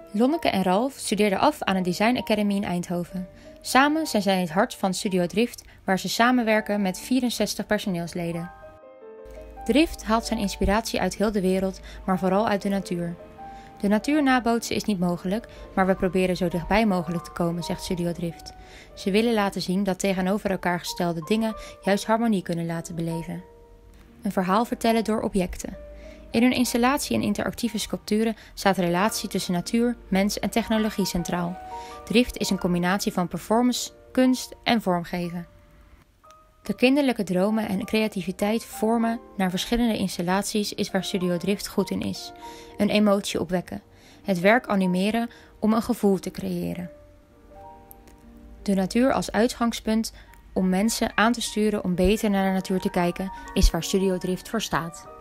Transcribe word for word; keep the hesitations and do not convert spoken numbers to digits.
Lonneke en Ralf studeerden af aan een Design Academy in Eindhoven. Samen zijn zij het hart van Studio Drift, waar ze samenwerken met vierenzestig personeelsleden. Drift haalt zijn inspiratie uit heel de wereld, maar vooral uit de natuur. De natuur nabootsen is niet mogelijk, maar we proberen zo dichtbij mogelijk te komen, zegt Studio Drift. Ze willen laten zien dat tegenover elkaar gestelde dingen juist harmonie kunnen laten beleven. Een verhaal vertellen door objecten. In hun installatie en interactieve sculpturen staat de relatie tussen natuur, mens en technologie centraal. Drift is een combinatie van performance, kunst en vormgeven. De kinderlijke dromen en creativiteit vormen naar verschillende installaties is waar Studio Drift goed in is. Een emotie opwekken. Het werk animeren om een gevoel te creëren. De natuur als uitgangspunt om mensen aan te sturen om beter naar de natuur te kijken is waar Studio Drift voor staat.